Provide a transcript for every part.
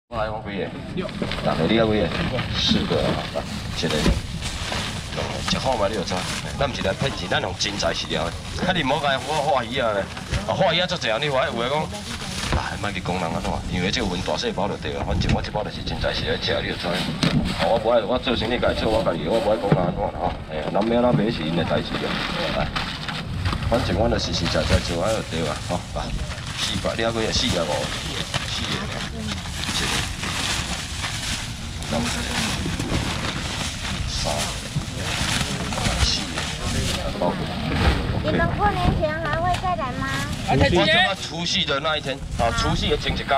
我来讲几个，大概你啊几个？4个啊，一个。食好嘛你就知，咱毋是来骗钱，咱用真材实料的。啊，你莫讲我画鱼啊咧，画鱼啊足济啊，你话有话讲，莫去讲人安怎，因为这个分大细包就对啊。反正我这包就是真材实料食，你就知。我无爱，我做生意家做我家己，我无爱讲人安怎啦吼。哎，人命咱买是因的代志啊。哎，反正我就是实实在在做啊就对啊，吼啊。400，你啊几个？4个无？4个，一个，2个，3个。 你们过年前还会再来吗？ 我就要除夕的那一天，啊，除夕的前一天。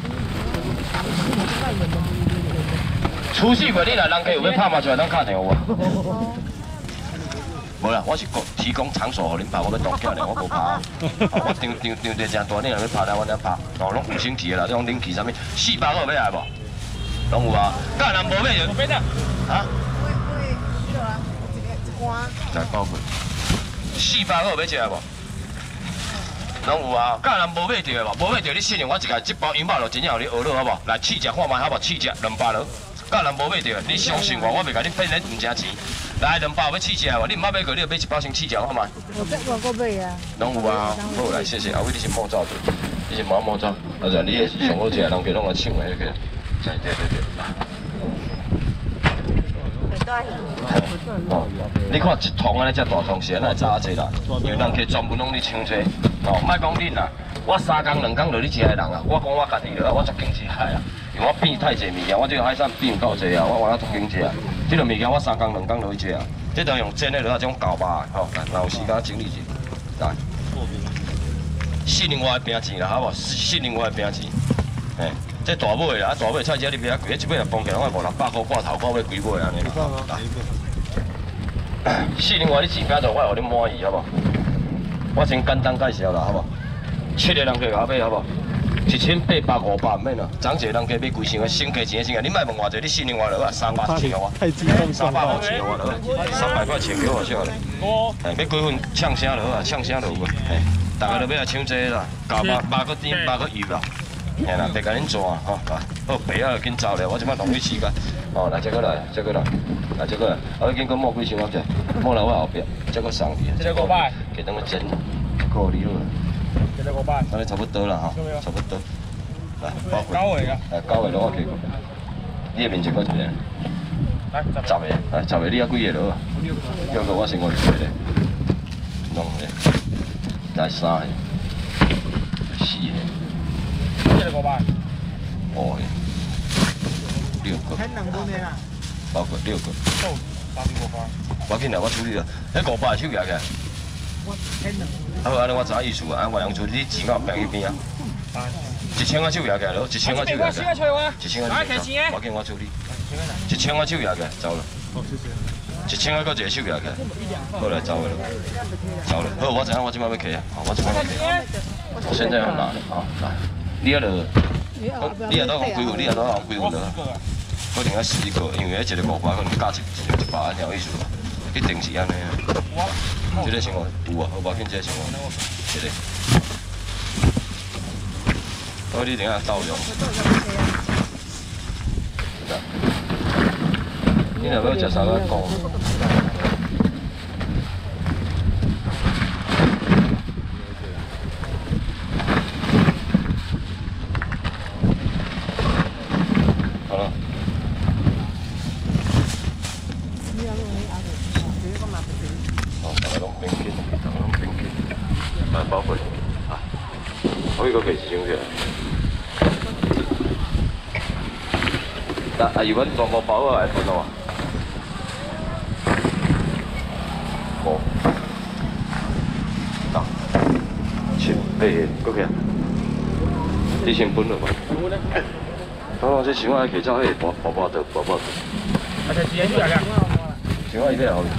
除夕袂你来，人家有要拍嘛，就来咱敲电话。无啦，我是提供场所，互恁拍，我要当囝咧，我无拍。我场地真大，你若要拍来，我来拍。哦，拢5星级的啦，种冷气啥物，400个要来无？拢有啊。甲人无买就。啊？来包括400个要食无？拢有啊，甲人无买着的无？无买着你信用我一个这包羊肉就真正互你讹落好无？来试食看卖好无？试食200落，甲人无买着的，你相信我，我袂甲你骗你唔正钱。来200要试食无？你唔捌买过，你就买1包先试食看卖。 我买啊。 拢有啊，好来谢谢。啊，位你是毛罩的，你是毛罩，啊就你的是上好食，人家拢来抢的迄个。对。哦，你看一桶安尼遮大桶是安尼炸济啦，因为人家专门拢咧抢济。哦，莫讲恁啦，我3工2工就咧食的人啊，我讲我家己了，我足经济海啊，因为我变太济物件，我这个海产变够济啊，我玩啊足经济啊。这个物件我3工2工就去食啊，这都用煎的落啊，种搞吧，吼，来有时间整理一下，来。4年外的饼钱啦，好无？4年外的饼钱，嘿。这大尾啦，大尾菜只你不要贵，一尾若放起来，我500-600块挂头壳买几尾安尼啦。4年外你钱饼做，我互你满意好无？我先简单介绍啦，好无？7个人客甲我买好无？1800、500免啦，昨一个人客买几箱的，省价钱的省价，你莫问偌济，你4年外落啊300钱我，300钱我落，300块钱给我少咧。哎，要几份呛声落啊，呛声落个，哎，大家都要来抢这个啦，加8个甜8个油啦。嘿啦，别甲恁做啊，吼，来，好白啊，紧走咧，我即摆浪费时间。哦，来，这个来，这个来，来这个来，啊，紧个摸几箱仔者，摸来我后壁，这个送去。这个500。给他们煎，够你了。这个500。安尼差不多啦，吼，差不多。来，包括。9个啊。来9个落我给过。你的面前搁一个。来10个，来10个，你还几个落啊？6个我先我2个。弄个。来3个。4个。这个500。5个。6个。包括6个。我紧来，我处理啦。迄500手举起来。好，安尼我知意思啊。安外洋厝你钱我平去边啊？1000个手举起来咯，1000个手举起来。1000个手举起来。我紧我处理。1000个手举起来，走了。1000个搁一个手举起来。好来走了。走了。好，我知影我即摆要去啊。我即摆要去。我现在要拿了啊，来。你迄落，你也都讲几份，你也都讲几份了。可能要4个，因为迄一个500可能加100安尼有意思吧？一定是安尼啊。这个生活有啊，好无紧，这个生活一个。好，你等下照用。你若要食啥个讲？包括啊，我个计1箱去。但如果全部包好来分咯5、6、7、8个，过去啊。你先分了吧。好，这想我去走迄个包的。啊，这钱你来个？想我伊在后面。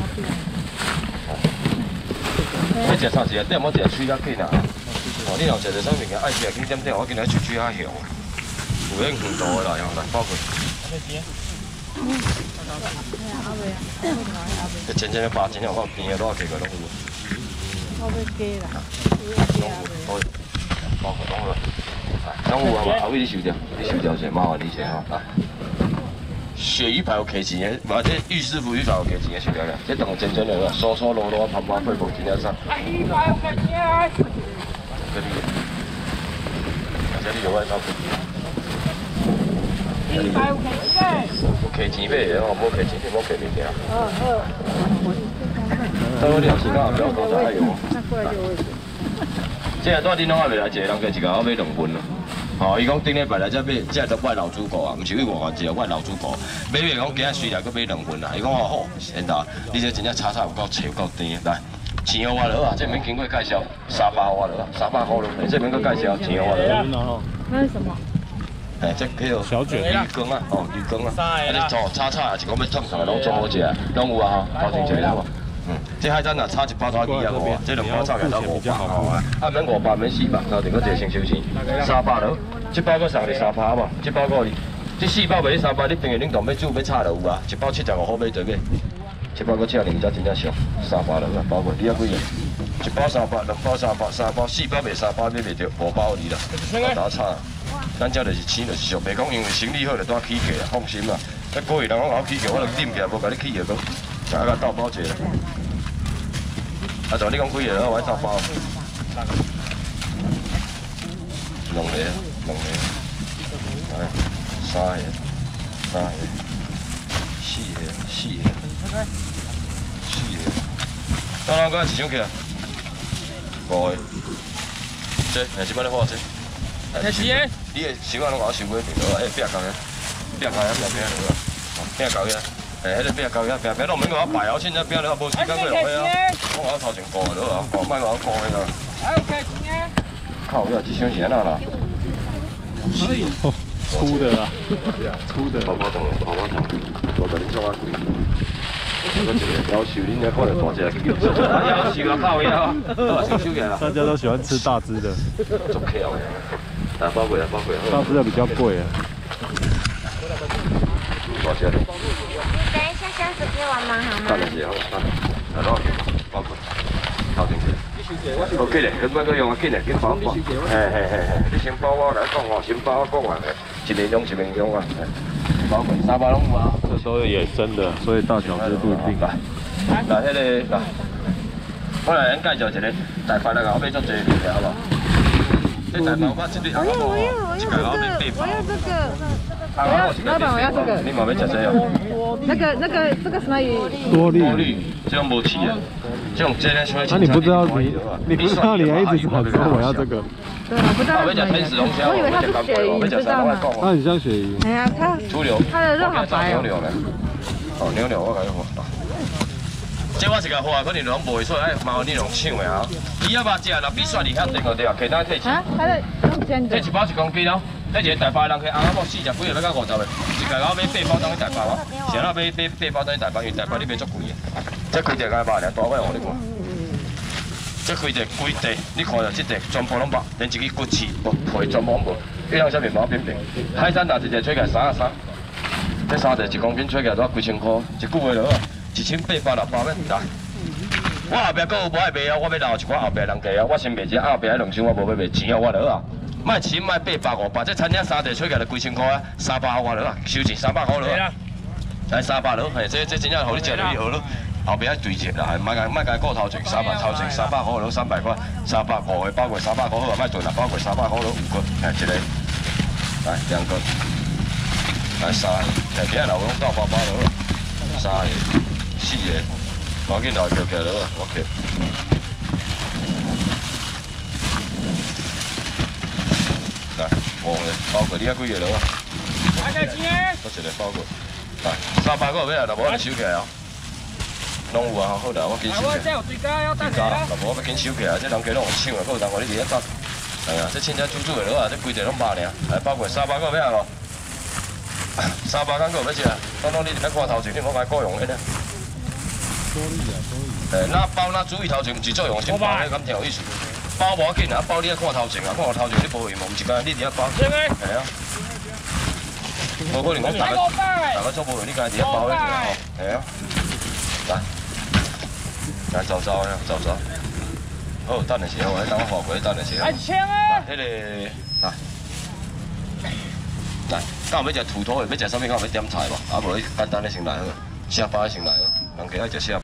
你食啥食？点我食喙较紧啊！哦，你若食着啥物件爱食，紧点，我今日喙较香。有迄远度的啦，用来包括。这真正的8斤，我边个多少几个拢有。我要加啦。拢有，包括拢有。 拢有啊嘛，后尾你收掉，你收掉者，麻烦你者吼。啊，鳕鱼排有客钱的，或者玉师傅鱼排有客钱的收掉了，这当真正的疏疏落落、盘盘配配真正啥。鱼排有客钱啊！这里，这里有外头。鱼排有客钱。有客钱买的哦，无客钱你无客物件。等我聊时间不要多加油。这下带恁拢还未来，一个人加一个，我买2份咯。吼，伊讲顶礼拜来才买，这都我老主顾啊，毋是去外国一个，我老主顾。买完讲今仔随来搁买2份啦。伊讲哦好，现在你这真正炒有够脆有够甜。来，钱花落啊，这免经过介绍，300花落啊，300块落。这免搁介绍，钱花落。 那是什么？ 哎，这叫小卷鱼羹啊，哦，鱼羹啊。啊，你做炒也是讲要烫上来，拢做好食，拢有啊吼，头前一个好。这海产啊，炒1包炒2啊无啊，这2包炒起来都500好啊。啊，免500，免400，头前搁一个先收钱，300落。这包搁送你300好无？这包搁你，这4包卖你300，你平日恁当要煮要炒就有啊。1包75好买就买，这包搁请2才真正俗，300落啊，包括你啊几个？1包300，2包300，3包4包卖300，买袂着5包你啦，打炒。咱这就是钱就是俗，袂讲因为生意好就带起价啊，放心啦。那个月人讲搞起价，我就顶起来，无甲你起价讲，就甲斗包一个。啊，就你讲几个了，我斗包。2个，来，3个，4个，4个，当然，搁一箱起来，5个，这，即摆咧花这。开始诶！你诶习惯拢我收过平落，迄饼到个，饼到个，迄个饼到个，饼拢免我摆哦，凊彩饼了无时间过落去啊。我头前顾个落啊，莫我顾个啦。还有开钱诶！靠，要这箱是安那啦？ 粗的啦，粗的。 泡泡糖，我甲你做啊贵。要求恁咧看着大只去叫，要求啊靠腰，我先收起来啦。 大家都喜欢吃大只的， 做客哦。来包过来， 大只的比较贵啊。 多少钱？ 你等一下下次给我忙好吗？ 等一下，好，来咯，包过，头前去。OK 嘞，佢个用啊，紧嘞，紧包包。嘿，你先包我来讲哦，先包我讲完嘞，一面用啊。包过300拢有啊。 这都是野生的，所以大小只不一定。 来，迄个来，我来介绍一个大块那个，我买足济物件好无？这大包我一日我要这个，我要老板我要这个。 你嘛要吃这哦？ 这个什么鱼？ 多利。 这种无刺的，这种真的像。 那你不知道你不知道你还一直喊说我要这个。 对，我不知道。 我要吃天使龙虾，我以为它是鳕鱼，你知道吗？ 它很像鳕鱼。 哎呀，它的肉好白哦。 哦，牛肉我甲你看。这我是甲花，可能拢卖出来，麻烦你用抢的啊！伊要肉食，若比选2盒定个对啊，其他退钱。 啊，它的用煎的。 这1包1公斤哦，这一个大包人去红仔某40几个要到50个，一个我买8包当去大包啊，是安买8包当去大包，因为大包你买足贵的。这开一个100尔，大概互你看。这开一个规地，你看着这地全部拢白，连一个骨刺无皮全部无，一样啥面包扁扁。海产拿一个吹起来33，这3个1公斤吹起来都几千块，一句话落啊。1800、600蚊来，我后壁搁有无爱卖啊？我要留一寡后壁人家啊！我先卖一后壁迄2箱我无要卖，钱啊我落啊！卖钱卖800、500，这餐厅3地吹起来就几千块啊！300我落啊，收钱300块落啊！来300落，嘿，这真正互你食落去好咯。后壁对折啦，莫甲顾头前300头前300块落300块，300五个包过300块好啊，莫赚啦，包过300块落5个，嘿，一个，来2个，来3个，嘿，今日老拢到800落，3个。4个，赶紧来叫起来了，OK。来5个，包过你啊几个了啊？我一个包过，来300个要来，若无你收起来哦。拢有啊，好啦，我紧收起来。若无我紧收起来，这人家拢有抢啊，搁有人话你伫遐等。哎呀，这凊彩煮的了啊，这规地拢肉尔，来包过300个要来无？300敢搁要食？当你伫咧看头前，你莫甲雇佣的呢。那包那注意头前，唔是作用先包咧，咁挺有意思。包无要紧啊，包你看头前啊，看头前你无用，唔是讲你伫遐包。系啊。无可能讲大家做无用，你家伫遐包咧就好。系啊。来走呀，走。好，等下时候我等我下过，等下时候。迄个来， 来，敢有要食土土的，要食啥物？敢有要点菜无？啊无，简单的先来好，下巴先来好，人家爱食下。